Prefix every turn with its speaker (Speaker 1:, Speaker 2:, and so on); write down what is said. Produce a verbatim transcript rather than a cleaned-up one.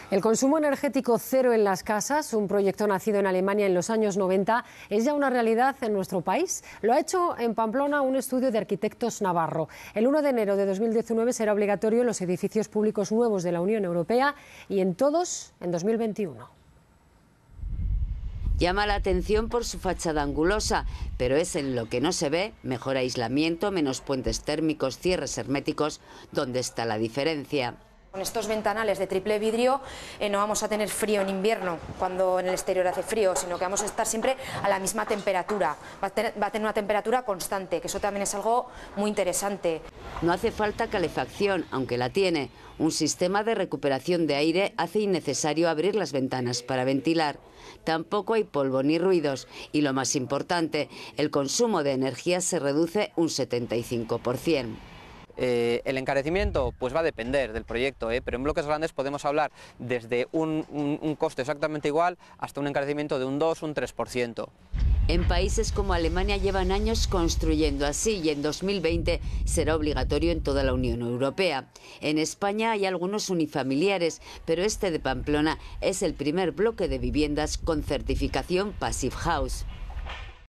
Speaker 1: El consumo energético cero en las casas, un proyecto nacido en Alemania en los años noventa, es ya una realidad en nuestro país. Lo ha hecho en Pamplona un estudio de arquitectos navarro. El uno de enero de dos mil diecinueve será obligatorio en los edificios públicos nuevos de la Unión Europea y en todos en dos mil veintiuno.
Speaker 2: Llama la atención por su fachada angulosa, pero es en lo que no se ve, mejor aislamiento, menos puentes térmicos, cierres herméticos, donde está la diferencia.
Speaker 3: Con estos ventanales de triple vidrio eh, no vamos a tener frío en invierno cuando en el exterior hace frío, sino que vamos a estar siempre a la misma temperatura. Va a tener, va a tener una temperatura constante, que eso también es algo muy interesante.
Speaker 2: No hace falta calefacción, aunque la tiene. Un sistema de recuperación de aire hace innecesario abrir las ventanas para ventilar. Tampoco hay polvo ni ruidos. Y lo más importante, el consumo de energía se reduce un setenta y cinco por ciento.
Speaker 4: Eh, el encarecimiento pues va a depender del proyecto, ¿eh? pero en bloques grandes podemos hablar desde un, un, un coste exactamente igual hasta un encarecimiento de un dos, un tres por ciento.
Speaker 2: En países como Alemania llevan años construyendo así y en dos mil veinte será obligatorio en toda la Unión Europea. En España hay algunos unifamiliares, pero este de Pamplona es el primer bloque de viviendas con certificación Passive House.